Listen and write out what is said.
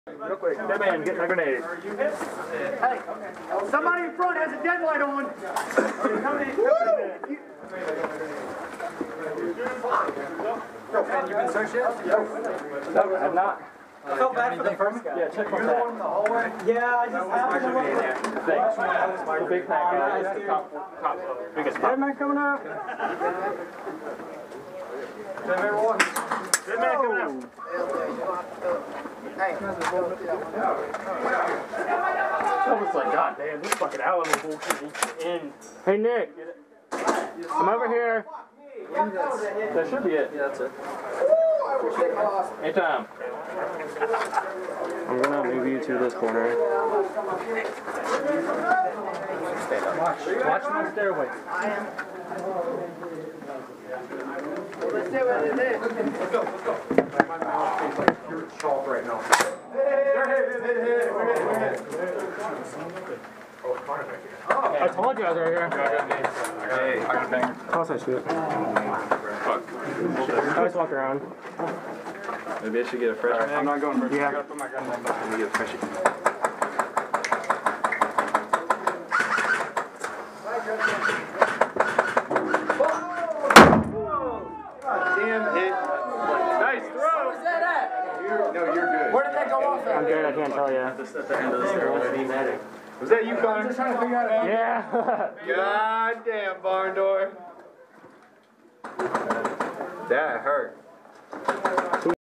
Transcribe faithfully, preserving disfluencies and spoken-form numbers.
Real quick, dead man, get my grenade. Hey, somebody in front has a dead light on. You've been searched yet? No, I'm not. I felt bad for the first guy. Yeah, check my You're the one in the hallway? Yeah, I just happened to look at it. Thanks. The big pack guy is the top, top, uh, biggest pop. Dead man coming up. Dead man one. Dead man coming out. Hey. Almost like, God damn, this fucking Alamo bullshit needs to end. Hey, Nick. Come over here. That should be it. Yeah, that's it. Anytime. I'm gonna move you to this corner. Watch, watch my stairway. I am. Let's see what it is. Let's go, let's go. My mouth tastes like pure chalk right now. I told you I was right here. Hey, I got a banger. Of course I shoot. Fuck. I always walk around. Maybe I should get a fresh Right, I'm not going first. Yeah. I gotta put my gun in my Let me get a freshie. Damn it. Nice throw. Where's that at? You're, no, you're good. Where did that go off at? I'm good, I can't tell you. At the end of the stairway. Was that you, Connor? I'm just trying to figure out. Yeah. God damn, barn door. That hurt.